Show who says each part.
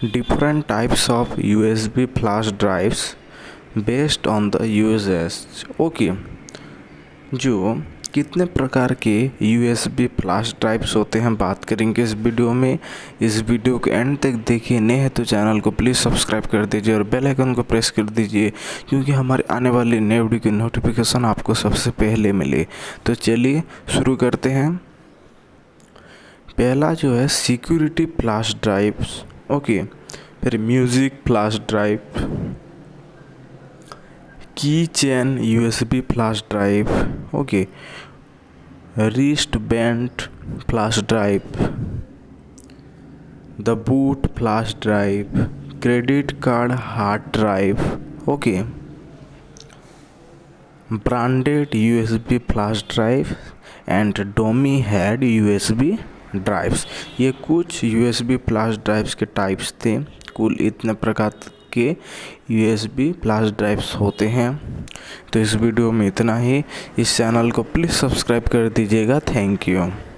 Speaker 1: different types of USB flash drives based on the usage। Okay, जो कितने प्रकार के USB फ्लैश ड्राइव्स होते हैं बात करेंगे इस वीडियो में। इस वीडियो को एंड तक देखिए। नए हैं तो चैनल को प्लीज़ सब्सक्राइब कर दीजिए और बेल आइकन को प्रेस कर दीजिए, क्योंकि हमारे आने वाले नए वीडियो की नोटिफिकेशन आपको सबसे पहले मिले। तो चलिए शुरू करते हैं। पहला जो है सिक्योरिटी फ्लैश ड्राइव्स, ओके, फिर music flash drive, key chain USB flash drive, okay, wrist band flash drive, the boot flash drive, credit card hard drive, okay, branded USB flash drive and dummy head USB drives. ये कुछ USB flash drives के types थे। कुल इतने प्रकार के USB flash drives होते हैं। तो इस वीडियो में इतना ही। इस चैनल को प्लीज़ सब्सक्राइब कर दीजिएगा। Thank you.